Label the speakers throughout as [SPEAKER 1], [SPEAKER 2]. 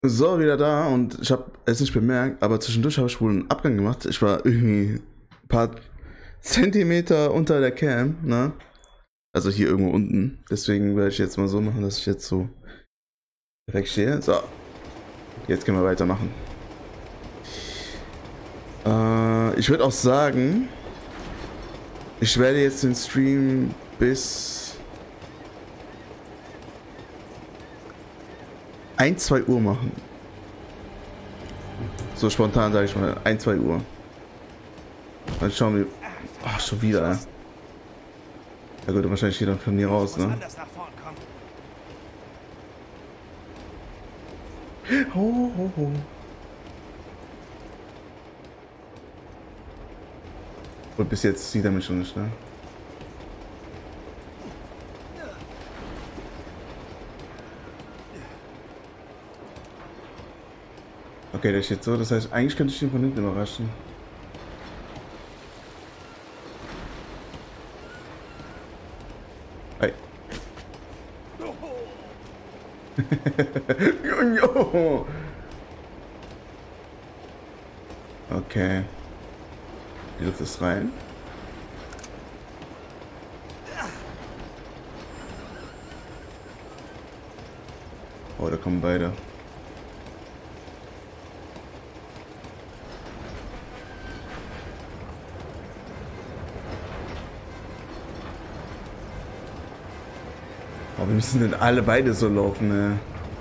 [SPEAKER 1] So, wieder da und ich habe es nicht bemerkt, aber zwischendurch habe ich wohl einen Abgang gemacht. Ich war irgendwie ein paar Zentimeter unter der Cam, ne? Also hier irgendwo unten. Deswegen werde ich jetzt mal so machen, dass ich jetzt so direkt stehe. So, jetzt können wir weitermachen. Ich würde auch sagen, ich werde jetzt den Stream bis 1, 2 Uhr machen. So spontan sage ich mal, 1, 2 Uhr. Dann schauen wir. Ach, schon wieder, ne? Ja gut, wahrscheinlich geht dann von mir raus, ne? Ho, ho, ho. Und bis jetzt sieht er mich schon nicht, ne? Okay, der steht so, das heißt, eigentlich könnte ich ihn von hinten überraschen. Hey. Okay. Die Luft ist rein. Oh, da kommen beide. Oh, wir müssen denn alle beide so laufen, ne?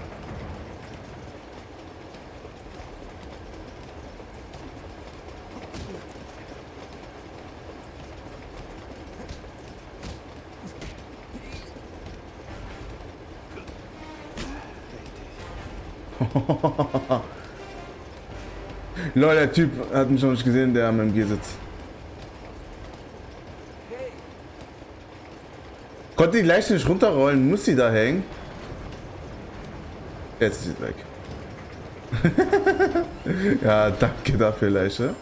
[SPEAKER 1] Leute, der Typ hat mich schon nicht gesehen, der am MG sitzt. Konnte die Leiche nicht runterrollen, muss sie da hängen? Jetzt ist sie weg. Ja, danke dafür, Leiche.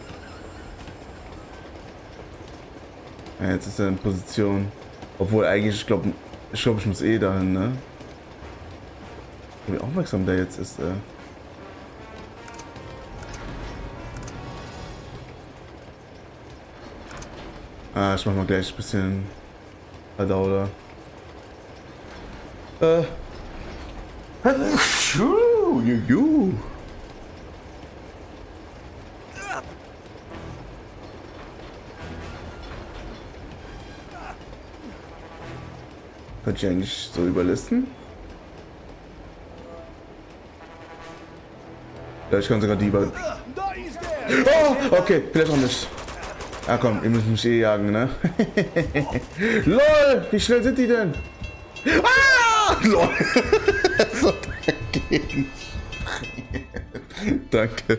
[SPEAKER 1] Ja, jetzt ist er in Position. Obwohl eigentlich, ich glaube, ich muss eh dahin, ne? Wie aufmerksam der jetzt ist, Ah, ich mach mal gleich ein bisschen Verdauer. Juhu. Könnte ich eigentlich so überlisten? Ja, ich kann sogar die über... Oh, okay, vielleicht auch nicht. Ah komm, ihr müsst mich eh jagen, ne? LOL, wie schnell sind die denn? Ah! LOL. So dagegen. Danke.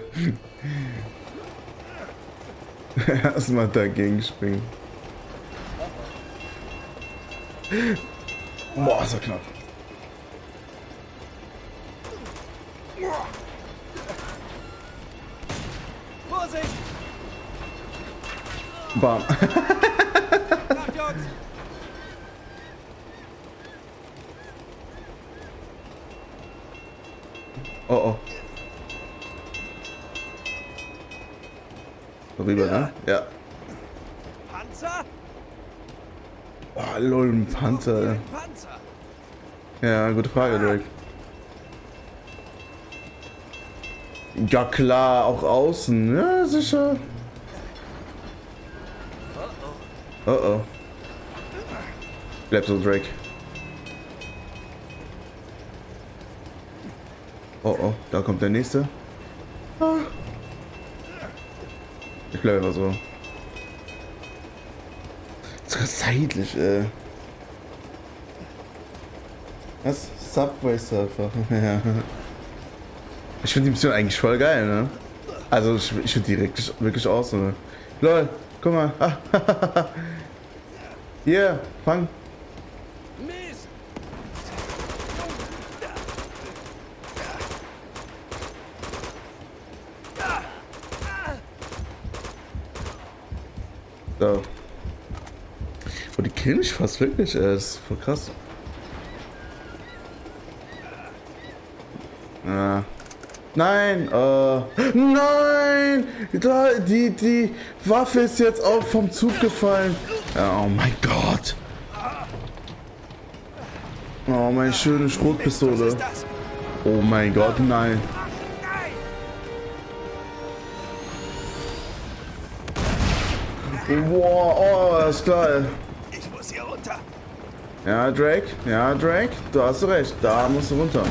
[SPEAKER 1] Erstmal dagegen springen. Boah, so knapp.
[SPEAKER 2] Vorsicht!
[SPEAKER 1] Bam. Oh oh. Rüber, ne? Ja.
[SPEAKER 2] Panzer?
[SPEAKER 1] Oh, lol, ein Panzer.
[SPEAKER 2] Panzer?
[SPEAKER 1] Ja, gute Frage, Drake. Ja klar, auch außen. Ja, sicher. Oh oh. Bleib so, Drake. Oh oh, da kommt der nächste. Ah. Ich bleibe einfach so. Sogar seitlich, Was? Subway Surfer. Ja. Ich finde die Mission eigentlich voll geil, ne? Also ich finde die wirklich awesome. Lol, guck mal. Hier, fang.
[SPEAKER 2] Mist!
[SPEAKER 1] So. Oh, die killen mich fast wirklich, das ist voll krass. Ah. Nein, nein! Da, die Waffe ist jetzt auch vom Zug gefallen. Oh mein Gott. Oh, meine schöne Schrotpistole. Oh mein Gott, nein. Wow, oh, das ist geil.
[SPEAKER 2] Ich muss hier runter.
[SPEAKER 1] Ja, Drake, du hast recht, da musst du runter.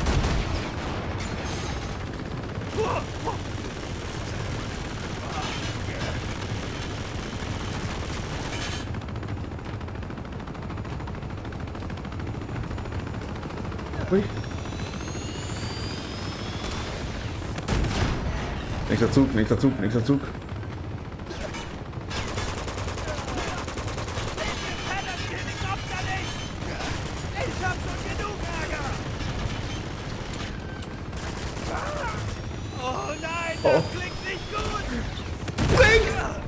[SPEAKER 1] Ui. Nächster Zug, nächster Zug, nächster Zug.
[SPEAKER 2] Ich hab schon genug Ärger. Oh nein, das klingt nicht gut.
[SPEAKER 1] Bring!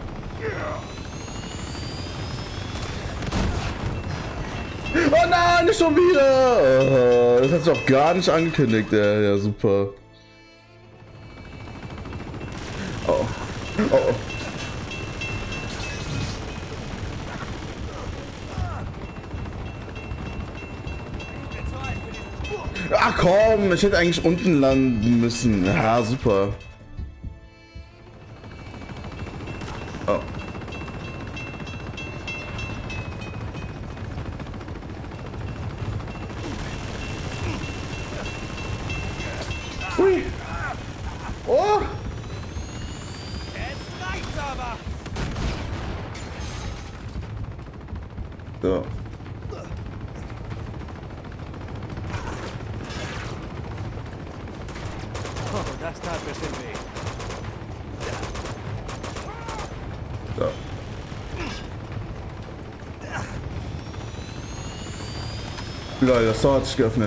[SPEAKER 1] Oh nein, nicht schon wieder! Das hat sich auch gar nicht angekündigt, ja, super. Oh. Oh. Ach komm, ich hätte eigentlich unten landen müssen. Ja, super. Oh. Ui. Oh.
[SPEAKER 2] Jetzt reicht's aber.
[SPEAKER 1] So.
[SPEAKER 2] Oh, das tat bestimmt weh.
[SPEAKER 1] So. Lol, das Tor hat sich geöffnet.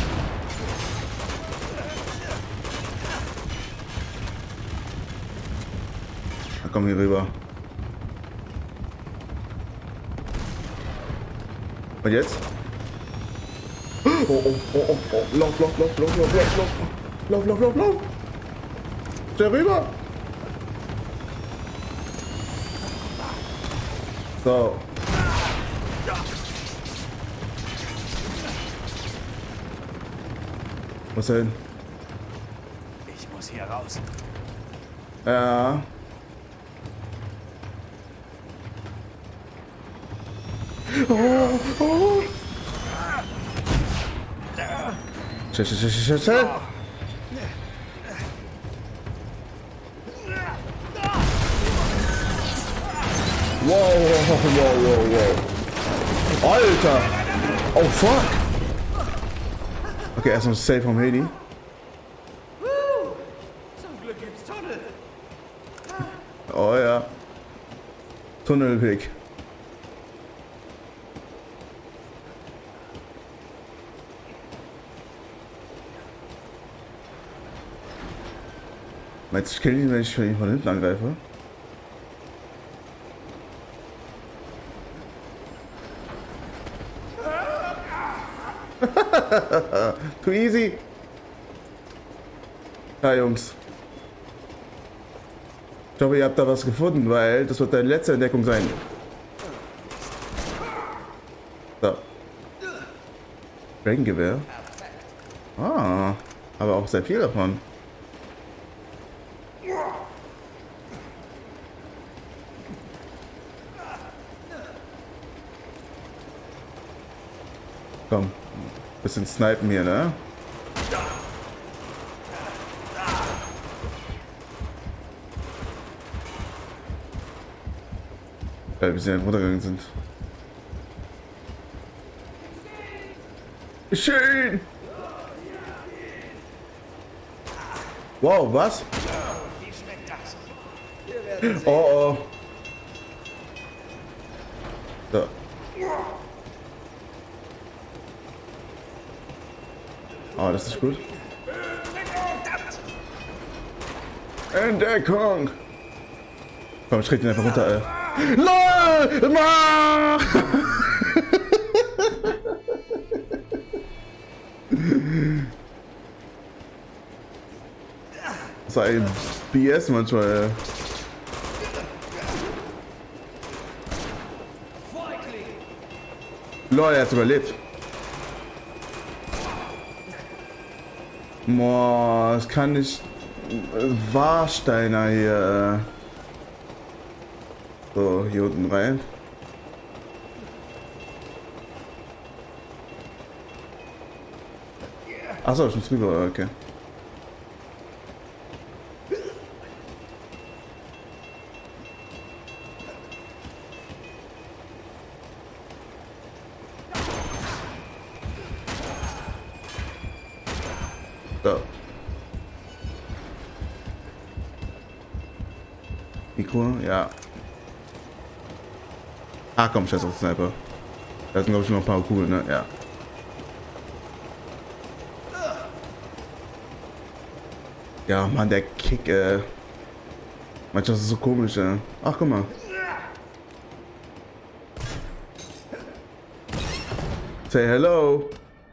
[SPEAKER 1] Na komm hier rüber. Und jetzt? Oh, oh, oh, oh, oh. Lauf, lauf, lauf, lauf, lauf, lauf, lauf. Lauf, lauf, lauf, lauf. Schnell rüber. So. Was denn?
[SPEAKER 2] Ich muss hier raus.
[SPEAKER 1] Ja. Oh, oh. Schnell, schnell, schnell, schnell. Wow, wow, wow, wow, wow. Alter! Oh fuck! Okay, erstmal safe vom Heli.
[SPEAKER 2] Zum Glück gibt's Tunnel.
[SPEAKER 1] Oh ja. Tunnelweg. Meinst du, ich kill ihn, wenn ich ihn von hinten angreife? Too easy. Ja, Jungs. Ich hoffe, ihr habt da was gefunden, weil das wird deine letzte Entdeckung sein. So. Dragongewehr. Ah, aber auch sehr viel davon. Komm, bisschen snipen hier, ne? Weil wir sind runtergegangen sind. Schön! Wow, was?
[SPEAKER 2] Wie schmeckt das?
[SPEAKER 1] Oh oh. So. Oh, das ist gut. Entdeckung! Komm, ich krieg den einfach runter, ey. LOL! Ma! so ein BS manchmal, ey. Lol, er hat überlebt. Boah, ich kann nicht. Warsteiner hier. So, hier unten rein. Achso, ich muss rüber, okay. So. Mikro, ja. Ah komm, scheiß auf Sniper. Da sind glaube ich noch ein paar Kugeln, ne? Ja. Ja, Mann, der Kick, manchmal ist es so komisch, Ach, guck mal. Say hello.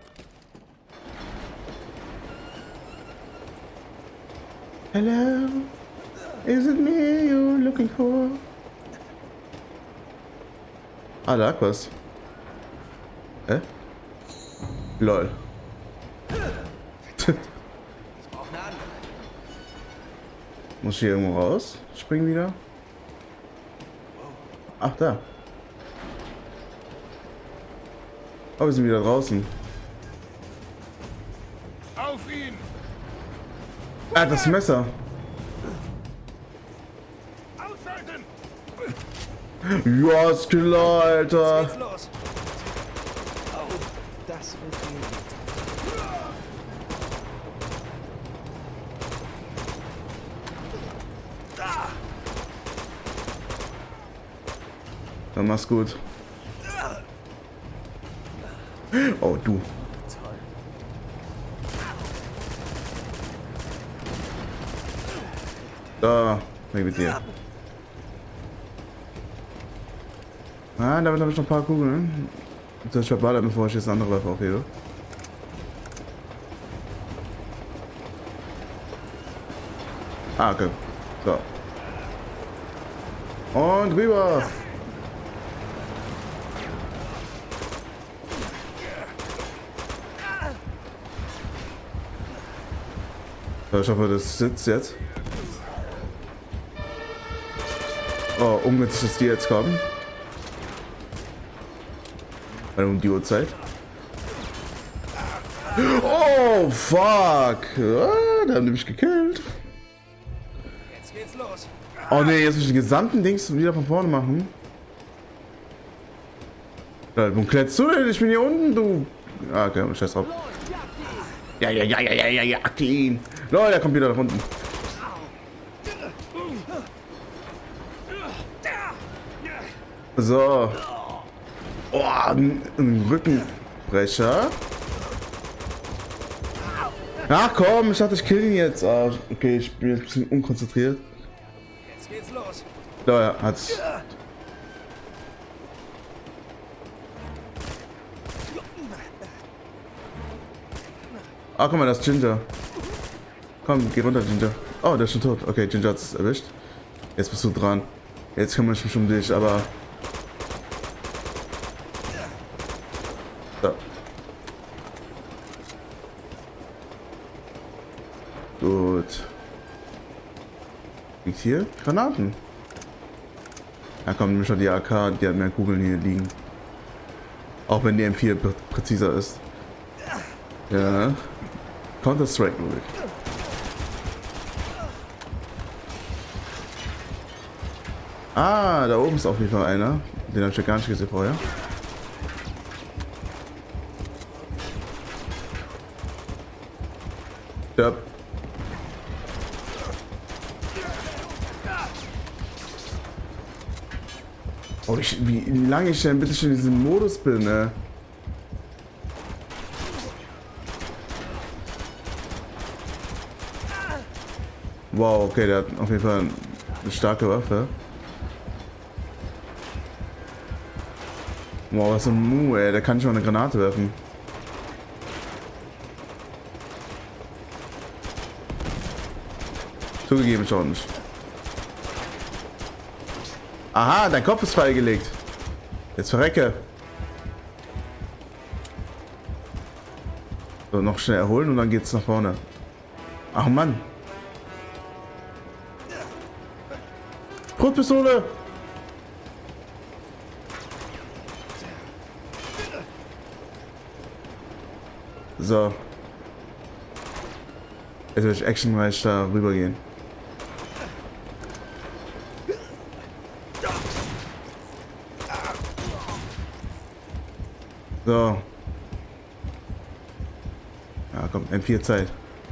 [SPEAKER 1] Hello. Is it me you're looking for? Ah, da lag was. Lol. Muss ich hier irgendwo raus? Springen wieder? Ach, da. Oh, wir sind wieder draußen.
[SPEAKER 2] Auf ihn!
[SPEAKER 1] Ah, das Messer.
[SPEAKER 2] Ausschalten!
[SPEAKER 1] Ja, ist klar, Alter.
[SPEAKER 2] Geht's los! Oh, das wird gut.
[SPEAKER 1] Dann mach's gut. Oh, du. Da, weg mit dir. Ah, damit habe ich noch ein paar Kugeln. Das ist verballert, bevor ich jetzt eine andere Waffe aufhebe. Ah, okay. So. Und rüber. So, ich hoffe, das sitzt jetzt. Oh, ungünstig, dass die jetzt kommen. Weil um die Uhrzeit. Oh, fuck. Ah, da haben die mich gekillt.
[SPEAKER 2] Jetzt geht's los.
[SPEAKER 1] Oh ne, jetzt muss ich den gesamten Dings wieder von vorne machen. Ja, wo kletterst du denn? Ich bin hier unten, du. Ah, okay, scheiß drauf. Ja, ihn. Leute, der kommt wieder nach unten. So. Oh, ein Rückenbrecher. Ach komm, ich dachte, ich kill ihn jetzt. Ah, okay, ich bin jetzt ein bisschen unkonzentriert.
[SPEAKER 2] Jetzt geht's los.
[SPEAKER 1] Ja, hat's. Ah, guck mal, das ist Ginger. Komm, geh runter, Ginger. Oh, der ist schon tot. Okay, Ginger hat's erwischt. Jetzt bist du dran. Jetzt kümmere ich mich um dich, aber... So. Gut. Liegt hier? Granaten. Ja komm, nimm schon die AK, die hat mehr Kugeln hier liegen. Auch wenn die M4 präziser ist. Ja. Counter-Strike ruhig. Ah, da oben ist auf jeden Fall einer. Den habe ich ja gar nicht gesehen vorher. Ja. Oh, wie lange ich denn bitte schon in diesem Modus bin, ne? Wow, okay, der hat auf jeden Fall eine starke Waffe. Wow, was für ein Mu, ey, der kann nicht mal eine Granate werfen. Zugegeben schon nicht. Aha, dein Kopf ist freigelegt. Jetzt verrecke. So, noch schnell erholen und dann geht's nach vorne. Ach Mann. Brotpistole. So. Jetzt will ich actionreich da rübergehen. So. Ja, komm, M4 Zeit.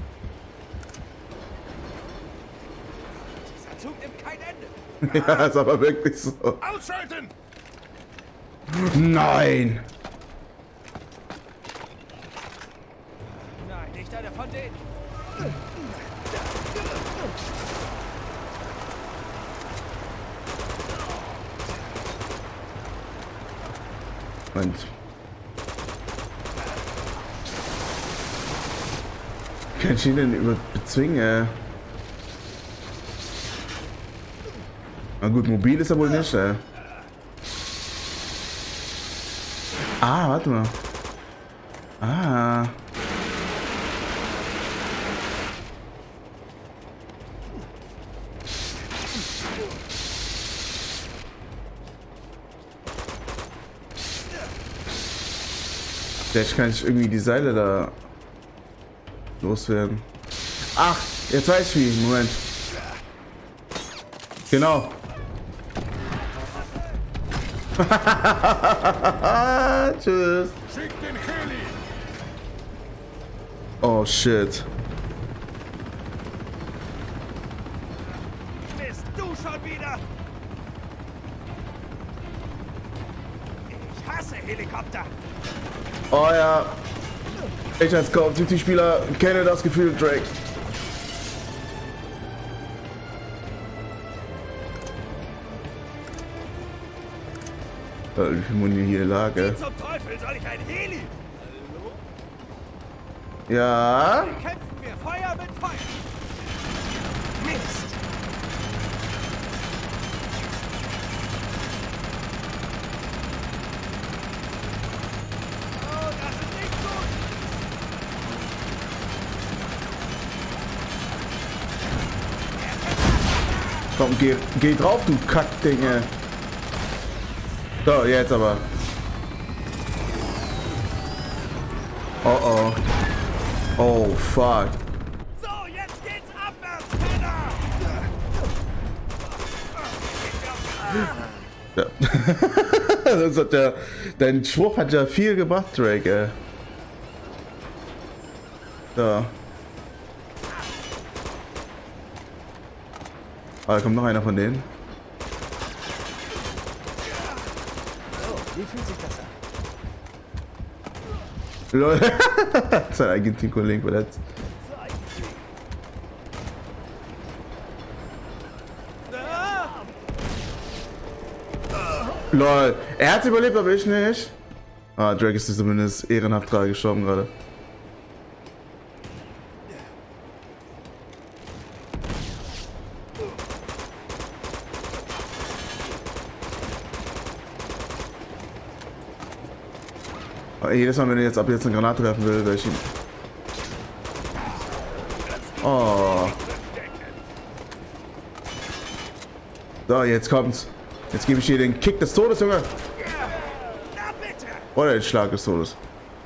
[SPEAKER 2] Dieser Zug nimmt kein Ende.
[SPEAKER 1] Ja, ist aber wirklich so.
[SPEAKER 2] Ausschalten!
[SPEAKER 1] Nein!
[SPEAKER 2] Nein, nicht einer von denen.
[SPEAKER 1] Moment. Kann ich ihn denn bezwingen? Na gut, mobil ist er wohl nicht, Ah, warte mal. Ah. Vielleicht kann ich irgendwie die Seile da loswerden. Ach, jetzt weiß ich wie. Moment. Genau. Tschüss. Oh shit.
[SPEAKER 2] Bist du schon wieder? Ich hasse Helikopter.
[SPEAKER 1] Oh ja. Ich als Call of Duty Spieler kenne das Gefühl, Drake. Wie viel Muni hier lag,
[SPEAKER 2] Wie zum Teufel soll ich ein Heli?
[SPEAKER 1] Ja.
[SPEAKER 2] Wir kämpfen wir Feuer mit Feuer. Mist. Oh, das ist nicht gut.
[SPEAKER 1] Komm, geh drauf, du Kackdinge. So, jetzt aber. Oh oh. Oh fuck.
[SPEAKER 2] So, jetzt geht's abwärts, Penner.
[SPEAKER 1] Ja. Das hat ja, dein Spruch hat ja viel gebracht, Drake, ey. So. Ah, da kommt noch einer von denen.
[SPEAKER 2] Wie fühlt sich das an?
[SPEAKER 1] Lol. Sein eigenes Teamkollegen verletzt. Lol. Er hat überlebt, aber ich nicht. Ah, Drake ist zumindest ehrenhaft gerade gestorben gerade. Jedes Mal, wenn er jetzt ab jetzt eine Granate werfen will, werde ich ihn. Oh. So, jetzt kommt's. Jetzt gebe ich dir den Kick des Todes, Junge. Oder den Schlag des Todes.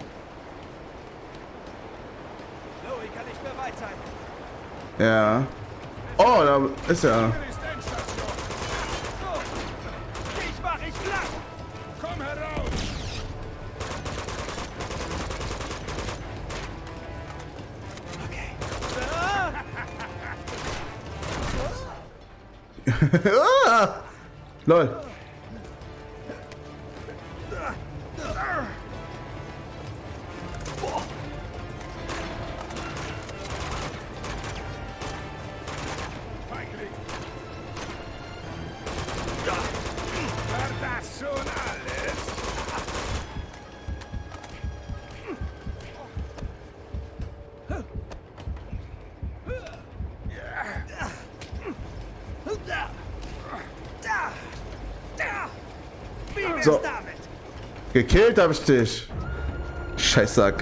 [SPEAKER 2] Louis kann nicht mehr weit sein.
[SPEAKER 1] Ja. Oh, da ist er.
[SPEAKER 2] Ich mach ich platt. Komm heraus. Okay.
[SPEAKER 1] Ah! Lol.
[SPEAKER 2] War das schon alles?
[SPEAKER 1] So. Gekillt hab ich dich. Scheißsack.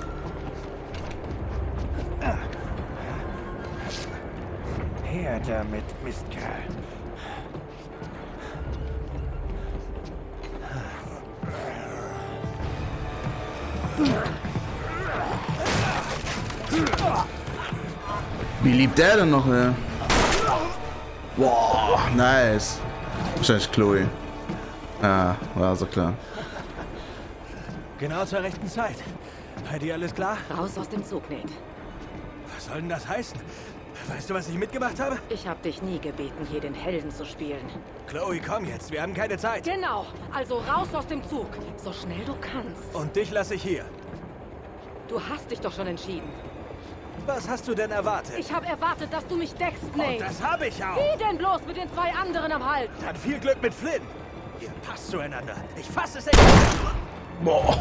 [SPEAKER 2] Her damit, Mistkerl.
[SPEAKER 1] Wie liebt der denn noch, ey? Boah, nice. Wahrscheinlich Chloe. Ah, war so klar.
[SPEAKER 2] Genau zur rechten Zeit. Bei dir alles klar?
[SPEAKER 3] Raus aus dem Zug, Nate.
[SPEAKER 2] Was soll denn das heißen? Weißt du, was ich mitgemacht habe?
[SPEAKER 3] Ich habe dich nie gebeten, hier den Helden zu spielen.
[SPEAKER 2] Chloe, komm jetzt, wir haben keine Zeit.
[SPEAKER 3] Genau, also raus aus dem Zug. So schnell du kannst.
[SPEAKER 2] Und dich lasse ich hier.
[SPEAKER 3] Du hast dich doch schon entschieden.
[SPEAKER 2] Was hast du denn erwartet?
[SPEAKER 3] Ich habe erwartet, dass du mich deckst,
[SPEAKER 2] Und
[SPEAKER 3] Nate.
[SPEAKER 2] das habe ich auch.
[SPEAKER 3] Wie denn bloß mit den 2 anderen am Hals?
[SPEAKER 2] Dann viel Glück mit Flynn. Ihr passt zueinander. Ich fasse es nicht.
[SPEAKER 1] Boah.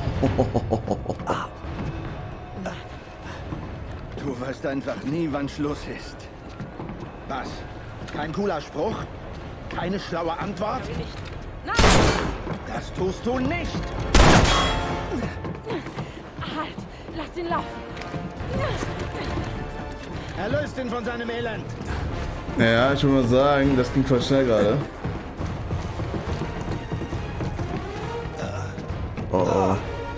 [SPEAKER 4] Du weißt einfach nie, wann Schluss ist. Was? Kein cooler Spruch? Keine schlaue Antwort?
[SPEAKER 3] Nicht. Nein!
[SPEAKER 4] Das tust du nicht!
[SPEAKER 3] Halt! Lass ihn laufen!
[SPEAKER 4] Erlöst ihn von seinem Elend!
[SPEAKER 1] Ja, ich würde mal sagen, das ging voll schnell gerade. Oh oh.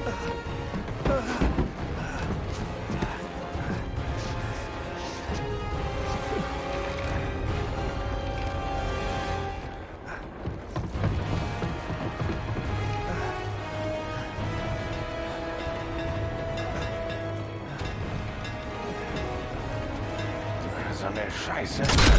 [SPEAKER 2] So eine Scheiße.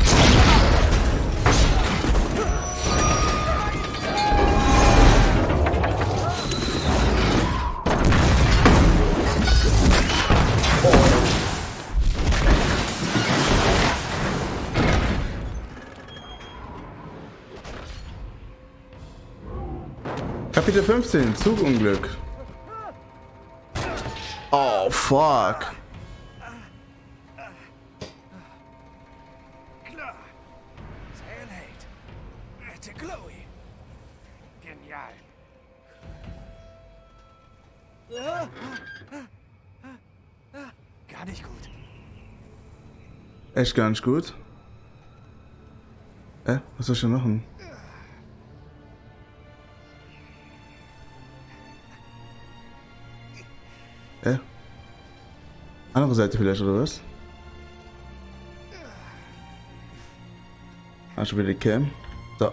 [SPEAKER 1] Kapitel 15, Zugunglück. Oh, fuck.
[SPEAKER 2] Klar. Sehr Nate. Rette Chloe. Genial. Gar nicht gut.
[SPEAKER 1] Echt gar nicht gut. Was soll ich denn machen? Andere Seite vielleicht, oder was? Ah, schon wieder die Cam. So.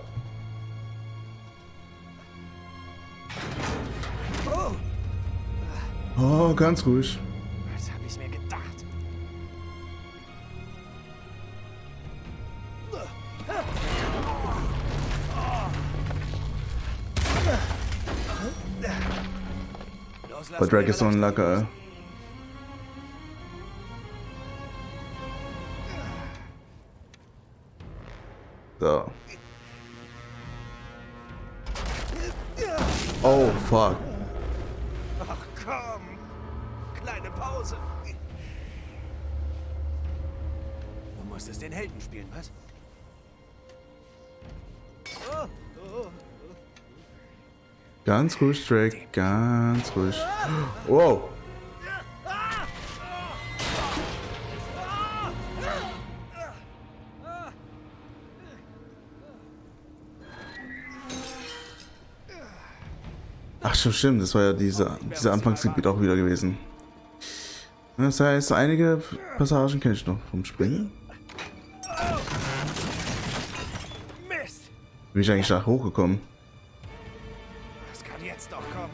[SPEAKER 1] Oh, ganz ruhig.
[SPEAKER 2] Das habe ich mir gedacht.
[SPEAKER 1] Bei Drake ist so ein Lacker, ey. So. Oh, fuck.
[SPEAKER 2] Ach komm. Kleine Pause. Du musstest den Helden spielen, was?
[SPEAKER 1] Ganz ruhig, Drake. Ganz ruhig. Wow. Ach schon, stimmt, das war ja dieser Anfangsgebiet auch wieder gewesen. Das heißt, einige Passagen kenne ich noch vom Springen.
[SPEAKER 2] Mist!
[SPEAKER 1] Wie bin ich eigentlich da hochgekommen?
[SPEAKER 2] Das kann jetzt doch kommen.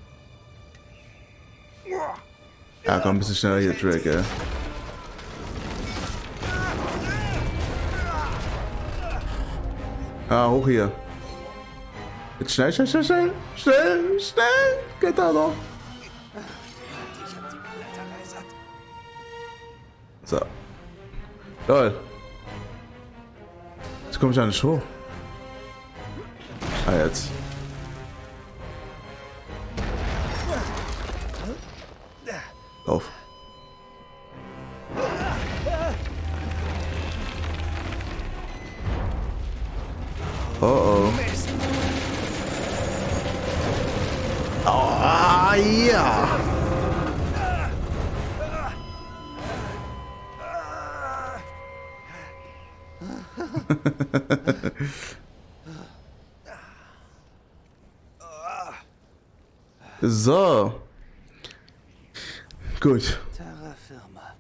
[SPEAKER 1] Ja, komm, ein bisschen schneller hier, Drake, ey. Ah, hoch hier. Jetzt schnell, schnell, schnell, schnell, schnell, schnell. Geht da noch.
[SPEAKER 2] Ich hab die Kletterei satt.
[SPEAKER 1] So. Lol. Jetzt komme ich ja nicht hoch. Ah, jetzt. Auf. Oh oh.
[SPEAKER 2] Mist!
[SPEAKER 1] Oh, ja. So. Gut.
[SPEAKER 2] Terra Firma.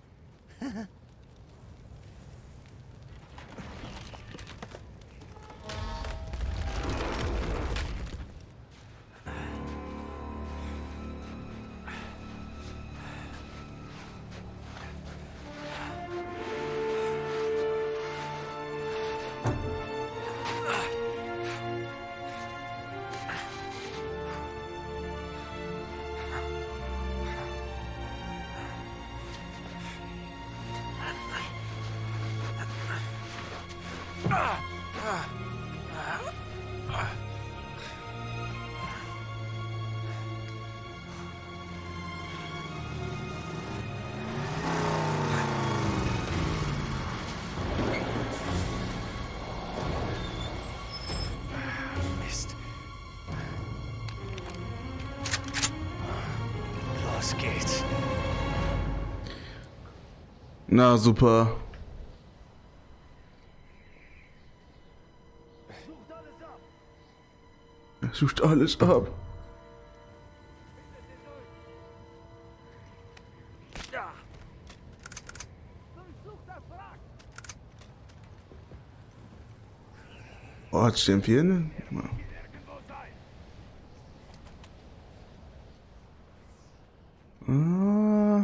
[SPEAKER 2] Mist. Los geht's.
[SPEAKER 1] Na, super. Er sucht alles ab. Oh, hat stehen viel, ne? Ah.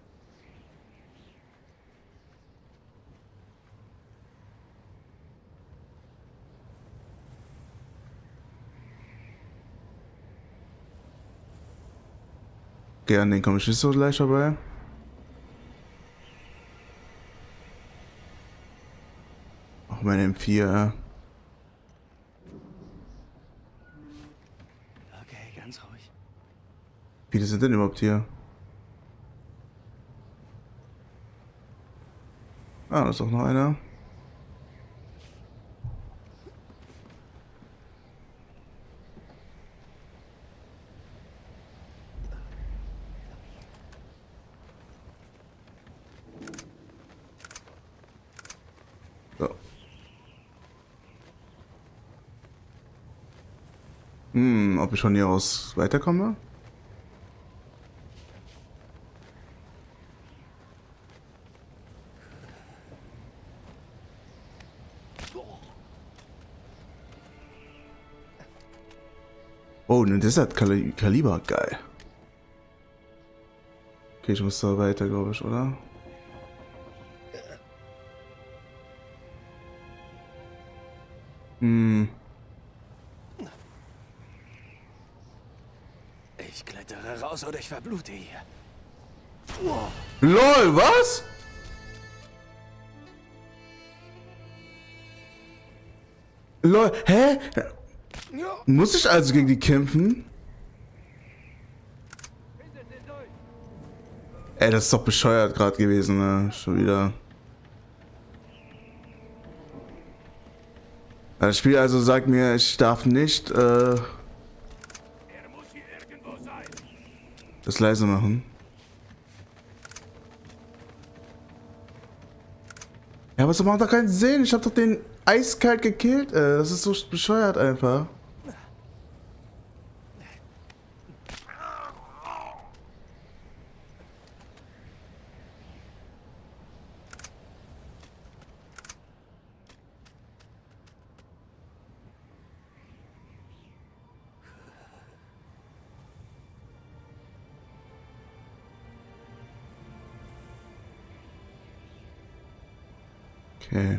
[SPEAKER 1] Okay, an den komme ich nicht so leicht vorbei. Auch mein M4.
[SPEAKER 2] Okay, ganz ruhig.
[SPEAKER 1] Wie viele sind denn überhaupt hier? Ah, da ist auch noch einer. So. Ob ich von hier aus weiterkomme? Oh, ne, das hat Kaliber, geil. Okay, ich muss da weiter, glaube ich, oder?
[SPEAKER 2] Ich klettere raus oder ich verblute hier.
[SPEAKER 1] LOL, was? LOL, hä? Muss ich also gegen die kämpfen? Ey, das ist doch bescheuert gerade gewesen, ne? Schon wieder. Das Spiel also sagt mir, ich darf nicht das leise machen. Ja, aber es macht doch keinen Sinn. Ich hab doch den eiskalt gekillt. Das ist so bescheuert einfach. Okay.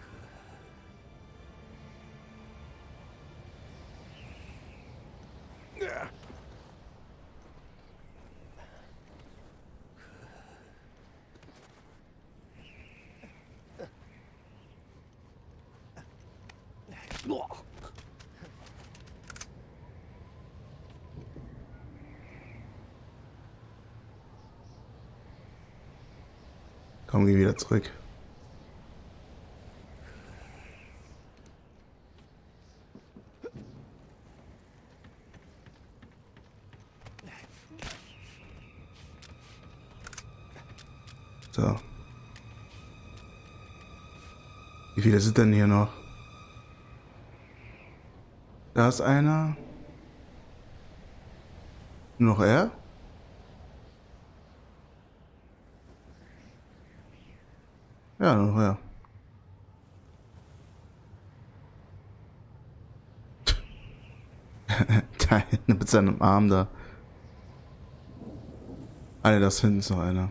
[SPEAKER 1] Komm, geh wieder zurück. So. Wie viele sind denn hier noch? Da ist einer. Nur noch er? Ja, nur noch er. Da mit seinem Arm da. Alter, das hinten ist noch einer.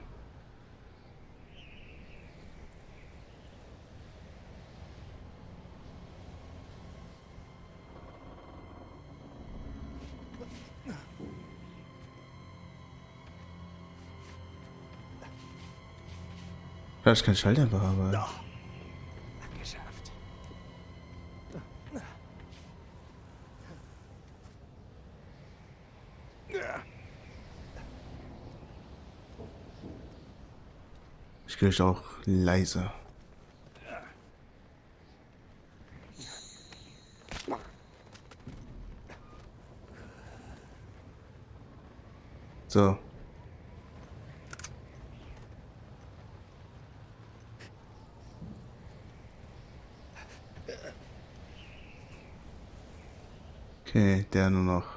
[SPEAKER 1] Vielleicht kein Schalldämpfer, aber...
[SPEAKER 2] Geschafft.
[SPEAKER 1] Ich kriege auch leise. So. Okay, der nur noch.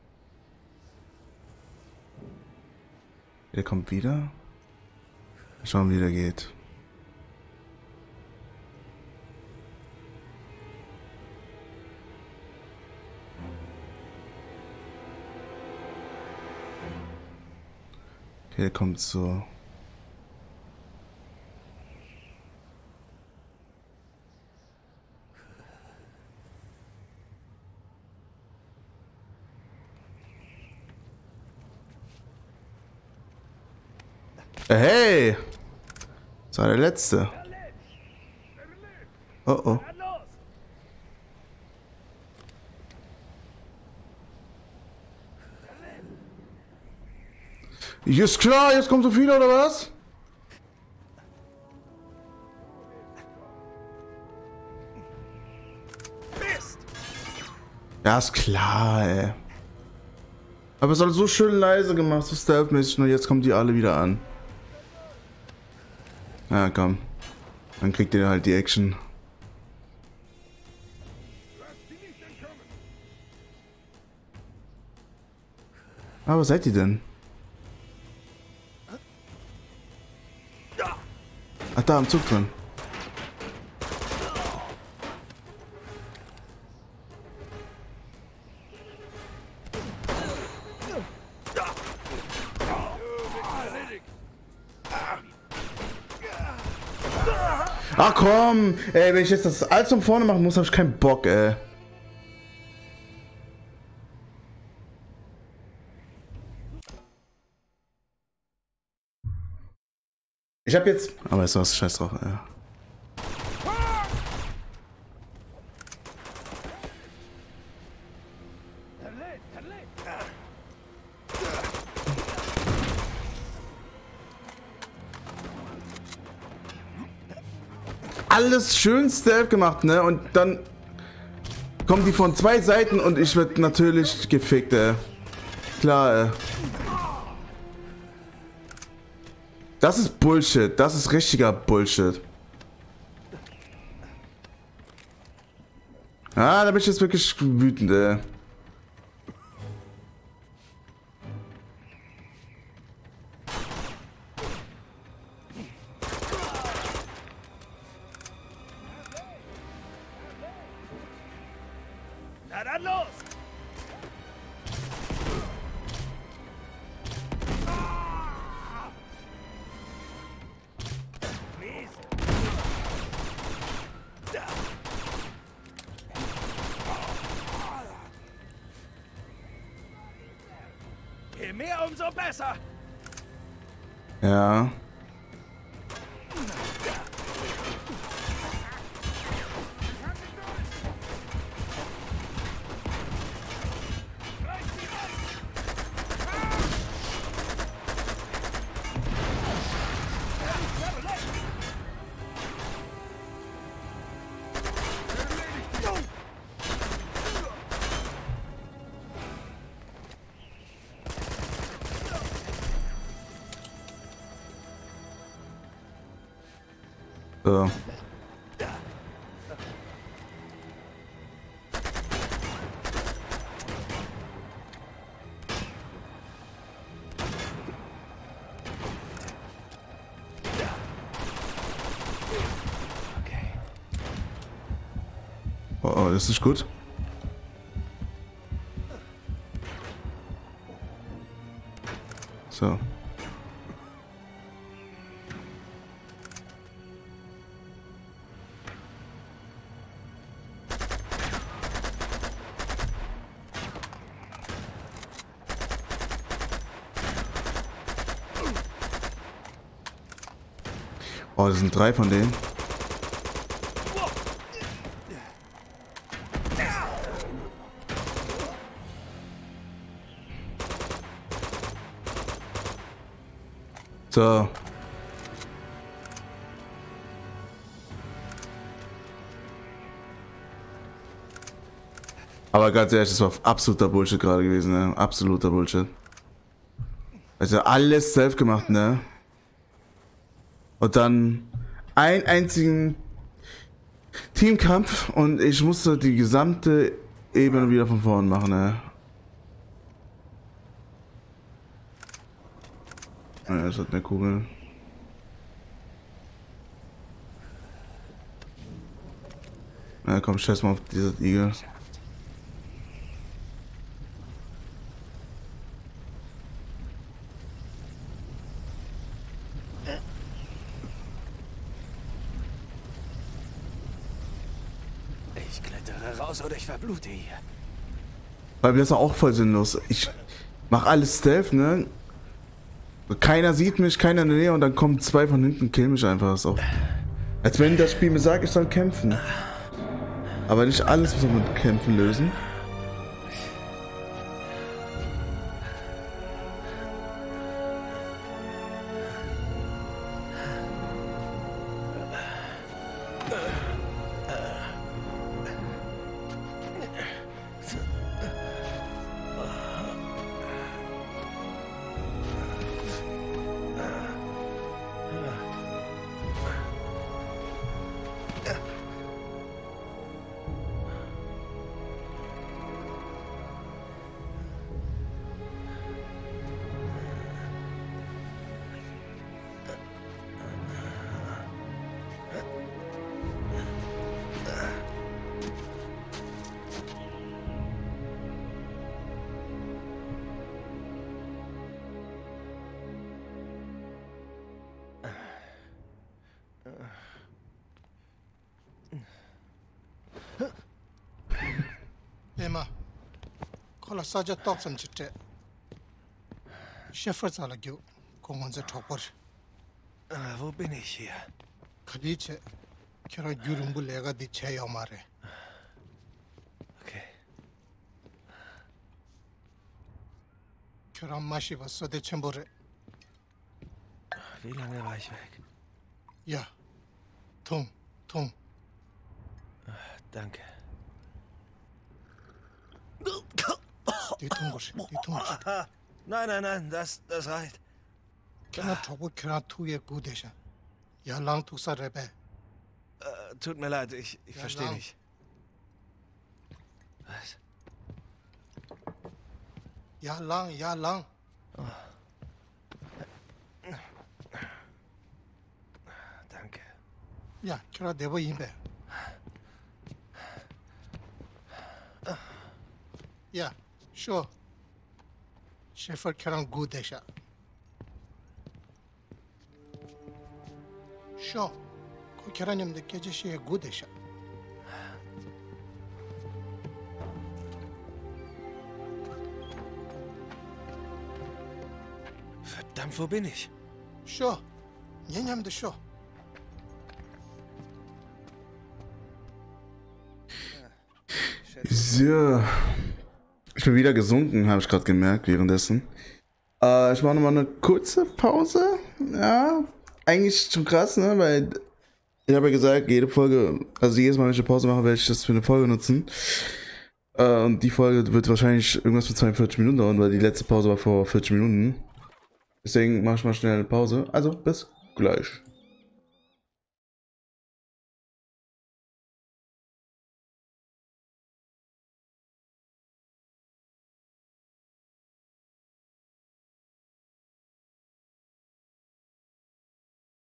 [SPEAKER 1] Der kommt wieder. Schauen, wie der geht. Okay, der kommt so. Hey! Das war der letzte. Oh oh. Ist klar, jetzt kommt so viel oder was? Ja, ist klar, ey. Aber es ist halt so schön leise gemacht, so stealth-mäßig, und jetzt kommen die alle wieder an. Ja, komm. Dann kriegt ihr halt die Action. Aber wo seid ihr denn? Ach, da am Zug drin. Ach komm, ey, wenn ich jetzt das alles von vorne machen muss, habe ich keinen Bock, ey. Ich hab jetzt... Aber ist was, scheiß drauf, ey. Alles schön stealth gemacht, ne? Und dann kommen die von zwei Seiten und ich werd natürlich gefickt, ey. Klar, ey. Das ist Bullshit. Das ist richtiger Bullshit. Ah, da bin ich jetzt wirklich wütend, ey.
[SPEAKER 2] Na dann los! Je mehr, umso besser!
[SPEAKER 1] Ja. So. Oh, oh, das ist nicht gut. So. Oh, das sind 3 von denen. So. Aber ganz ehrlich, das war absoluter Bullshit gerade gewesen, ne? Absoluter Bullshit. Also alles selbst gemacht, ne? Und dann einen einzigen Teamkampf und ich musste die gesamte Ebene wieder von vorn machen, ne? Ja, das hat eine Kugel. Na komm, scheiß mal auf diese Igel.
[SPEAKER 2] Ich klettere raus oder ich verblute hier.
[SPEAKER 1] Weil mir das auch voll sinnlos. Ich mach alles Stealth, ne? Keiner sieht mich, keiner in der Nähe und dann kommen 2 von hinten und killen mich einfach. Das ist auch, als wenn das Spiel mir sagt, ich soll kämpfen. Aber nicht alles muss man mit Kämpfen lösen.
[SPEAKER 5] Emma, kola saja toksam chitte. Schäfer salagyo, kongonze topor.
[SPEAKER 2] Wo bin ich hier?
[SPEAKER 5] Khaliche, kira gyurumbu lega di che yamare.
[SPEAKER 2] Okay.
[SPEAKER 5] Kira mashi was de chembore.
[SPEAKER 2] Wie lange war ich weg?
[SPEAKER 5] Ja, Tom.
[SPEAKER 2] Danke.
[SPEAKER 5] Die Tungosh.
[SPEAKER 2] Nein, das reicht.
[SPEAKER 5] Kira topo kira tuye gudesha. Ja lang tuksa rebe.
[SPEAKER 2] Tut mir leid, ich
[SPEAKER 5] Ja,
[SPEAKER 2] verstehe
[SPEAKER 5] lang.
[SPEAKER 2] nicht. Was?
[SPEAKER 5] Ja lang.
[SPEAKER 2] Danke.
[SPEAKER 5] Ja, kira debo imbe. Ja, sure. Schäfer kira gudesha. Sure. Ko kira nimde gece şeye gudesha.
[SPEAKER 2] Verdammt, wo bin ich?
[SPEAKER 5] Sure. Nyenyamde sure.
[SPEAKER 1] So. Ich bin wieder gesunken, habe ich gerade gemerkt währenddessen. Ich mache nochmal eine kurze Pause. Ja, eigentlich schon krass, ne? Weil ich habe ja gesagt, jede Folge, also jedes Mal, wenn ich eine Pause mache, werde ich das für eine Folge nutzen. Und die Folge wird wahrscheinlich irgendwas für 42 Minuten dauern, weil die letzte Pause war vor 40 Minuten. Deswegen mache ich mal schnell eine Pause. Also, bis gleich.